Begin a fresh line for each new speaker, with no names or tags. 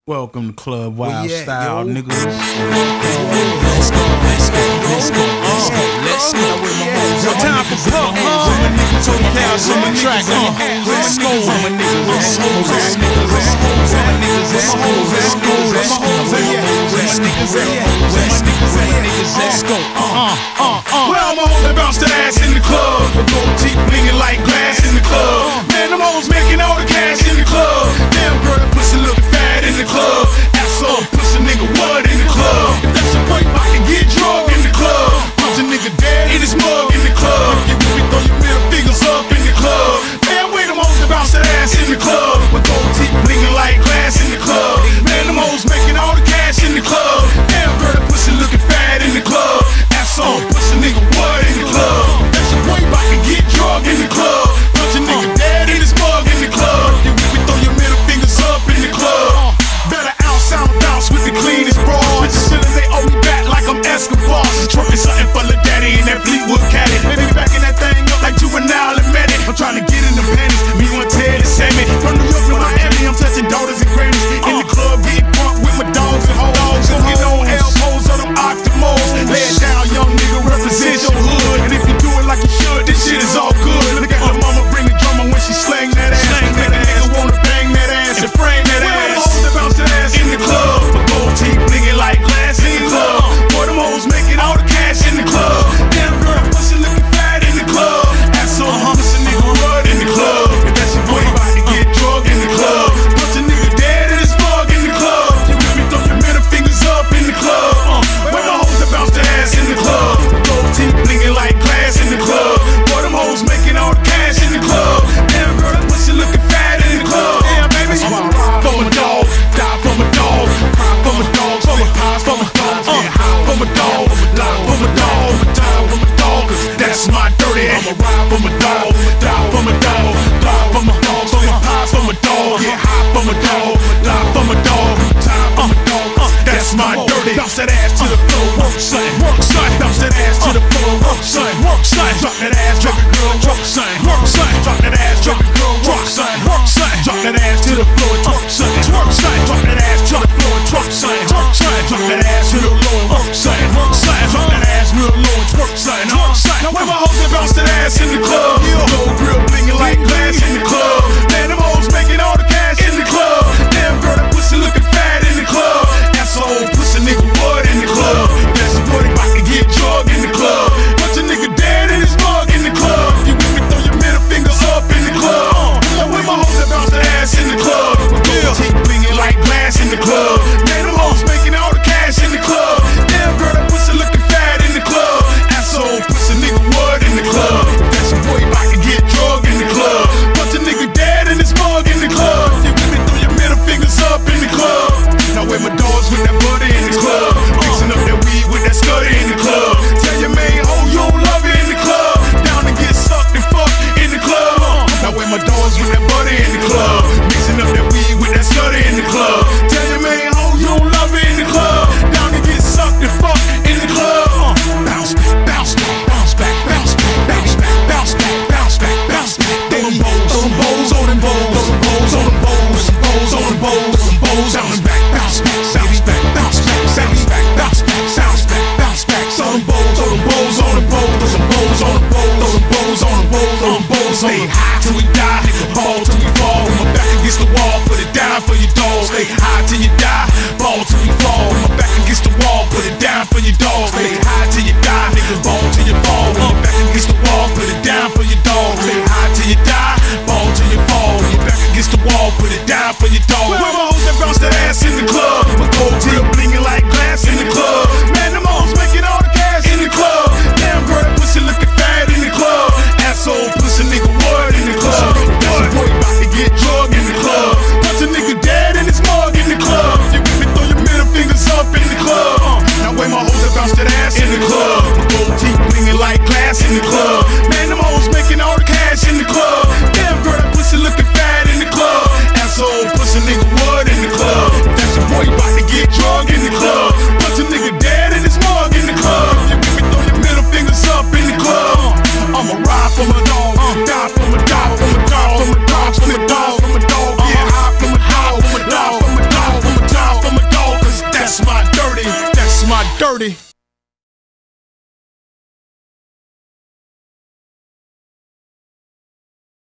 Welcome to Club Wild Style, niggas.
Let's go, let's go, let's go, let's go, let's go.
Yo, time for pump, Tony Kaos on the track, Let's go, let's go, let's go, let's go, let's go, let's go, let's go, let's go.
Well, I'm on the bounce that ass in the club. The gold teeth blinging like glass in the club. Man, them hoes making all the cash in the club. Damn girl, that pussy looking fat in the club. Asshole, pussy nigga, what in the club? If that's a break, I can get drunk in the club. Punch a nigga dead in his mug in the club. If you with me, throw your middle fingers up in the club. Man, wait, them hoes to bounce that ass in the club. With gold teeth blinging like glass in the club. Man, them hoes making all the cash in the club. Damn girl, that pussy looking fat in the club. Asshole, pussy nigga, what in the club? If that's a break, I can get drunk in the club. Punch a nigga dead in his mug in the club. If you with me, throw your middle fingers up in the club. Better sound bounce with the cleanest bras. Bitches feelin' they owe me back like I'm Escobar. Twerking something for Lil Daddy and that Fleetwood caddy. Baby backing that thing up like Juvenile and Medic. I'm trying to get in the panties, me want Ted and Sammy. From New York to Miami, I'm touching daughters and grannies. In the club, getting drunk with my dogs and hoes. Get on elbows on them octomos. Lay it down, young nigga, represent your hood. And if you do it like you should, this shit is all good. Look at the mama bring the drummer when she slang that ass. Make a nigga wanna bang that ass and frame that ass. Bounce that ass in the club. But gold teeth blinging like glass in the club. Boy, them hoes making all the cash in the club. Damn girl, pussy looking fat in the club. Asshole, pussy nigga, what in the club? If that's your boy, about to get drunk in the club. Punch a nigga dead in his mug in the club. You with me, throw your middle fingers up in the club. When my hoes to bounce that ass in the club. Gold teeth blinging like glass in the club. Boy, them hoes making all the cash in the club. Damn girl, that pussy looking fat in the club. Damn baby, for my dog, die for my dog, cry for my dog, for my pies for my dog, get high for my dog, lie for my dog, die for my dog, 'cause that's my dirty. I'ma ride for my dog, die for my dog, lie for my dog, for my pies for my dog, get high for my dog, lie for my dog, die for my dog, that's my dirty. Bounce that ass to the floor, work son, bounce that ass to the floor, work son, drop that ass, drop it girl, work son, drop that ass, drop it girl, work son, drop that ass to the floor, twerk son, drop that ass to the floor, twerk son, drop that ass to the floor, work son, drop that ass real low and twerk son. Now when my hoes that bounce that ass in the club, gold grill blinging like glass in the club. Man, them hoes making all the cash in the club. Damn girl, that pussy looking fat in the club. Asshole, pussy nigga, what in the club? That's the boy about to get drunk in the club. Bunch of nigga dead in his mug in the club. You with me, throw your middle fingers up in the club. Now when my hoes that bounce that ass in the club, gold teeth blinging like glass in the club. Man, them hoes making all the cash in the club. Damn girl, that pussy looking fat in the club. Asshole, pussy nigga, what in the club? That's your boy about to get drunk in the club. Bunch of nigga dead in his mug in the club. You with me, throw your middle fingers up in the club. Now where my dogs with that butter in the club, mixing up that weed with that scudder in the club. Tell your main hoe you don't love it in the club. Down to get sucked and fucked in the club. Now where my dogs with that butter in the club, mixing up that weed with that scudder in the club. Tell your main hoe you don't love it in the club. Down to get sucked and fucked in the club. Bounce back, bounce back, bounce back, bounce back, bounce back, bounce back, bounce back, bounce back. Throw them bowls on them bowls, throw them bowls on them bowls, bowls on them bowls, throw them bowls on them back, bounce back, bounce back, bounce back, bounce back, bounce back, bounce back, bounce back. Throw them bowls on them bowls, throw them bowls on them bowls, throw them bowls on them bowls, throw them bowls. Stay high till we die, ball till we fall. With my back against the wall, put it down for your dogs. Stay high till you die, ball till we fall. With my back against the wall, put it down for your dogs. Stay high till you die, nigga, ball till you fall. With my back against the wall, put it down for your dogs. Stay high till you die, ball till you fall. With your back against the wall, put it down for your dogs. Where my hoes that bounce that ass in the club, my gold grill blinging like glass in the club. Man, them hoes making all the cash in the club. Damn girl, that pussy looking fat in the club. Asshole, pussy nigga, what in the club? That's a boy about to get drunk in the club. Bunch of nigga dead in his mug in the club. You with me, throw your middle fingers up in the club. Now when my hoes that bounce that ass in the club, my gold teeth blinging like glass in the club. Man, them hoes making all the cash in the club. Damn girl, that pussy looking fat in the club. Asshole, pussy nigga, what in the club? That's your boy about to get drunk in the club. Bunch of nigga Dirty.